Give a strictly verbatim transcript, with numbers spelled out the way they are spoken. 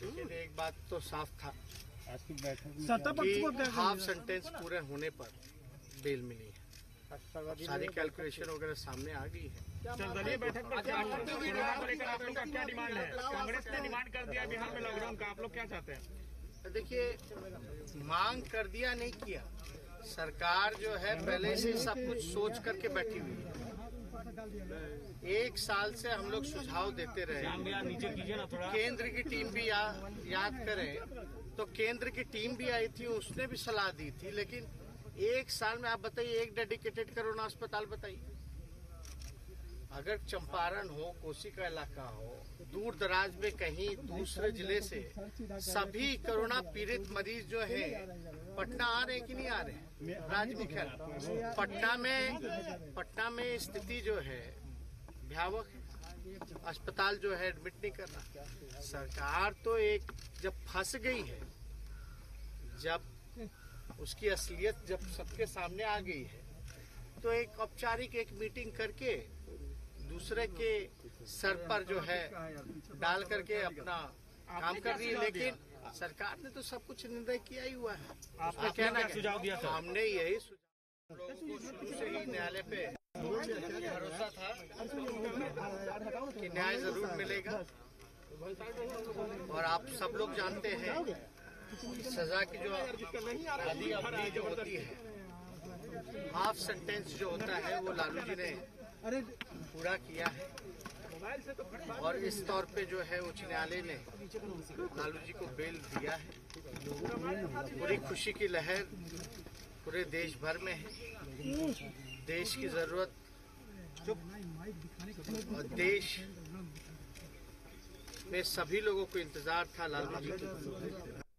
लेकिन एक बात तो साफ था कि हाफ सेंटेंस पूरे होने पर बेल मिली है। सारी कैलकुलेशन वगैरह सामने आ गई है। सर्वदलीय बैठक पर कोरोना को लेकर आप लोग का क्या डिमांड है? कांग्रेस ने डिमांड कर दिया बिहार में लॉकडाउन का, आप लोग क्या चाहते हैं? देखिए, मांग कर दिया नहीं किया, सरकार जो है पहले से सब कुछ सोच करके बैठी हुई है। एक साल से हम लोग सुझाव देते रहे। नीचे कीजिए ना थोड़ा। केंद्र की टीम भी या, याद करें तो केंद्र की टीम भी आई थी, उसने भी सलाह दी थी। लेकिन एक साल में आप बताइए, एक डेडिकेटेड कोरोना अस्पताल बताइए। अगर चंपारण हो, कोसी का इलाका हो, दूर दराज में कहीं दूसरे जिले से सभी कोरोना पीड़ित मरीज जो है पटना आ रहे हैं कि नहीं आ रहे हैं? राज्य मुख्य पटना में पटना में स्थिति जो है भयावह है। अस्पताल जो है एडमिट नहीं कर रहा। सरकार तो एक जब फंस गई है, जब उसकी असलियत जब सबके सामने आ गई है, तो एक औपचारिक एक मीटिंग करके दूसरे के सर पर जो है डाल करके अपना काम कर रही है। लेकिन सरकार ने तो सब कुछ निर्णय किया ही हुआ है। आपने क्या सुझाव दिया था? हमने यही सुझाव, लोगों को शुरू से ही न्यायालय पे भरोसा था कि न्याय जरूर मिलेगा। और आप सब लोग जानते हैं सजा की जो आदि अवधि जो होती है, हाफ सेंटेंस जो होता है, वो लालू जी ने पूरा किया है। और इस तौर पे जो है उच्च न्यायालय ने लालू जी को बेल दिया है। पूरी खुशी की लहर पूरे देश भर में है। देश की जरूरत और देश में सभी लोगों को इंतजार था लालू जी की।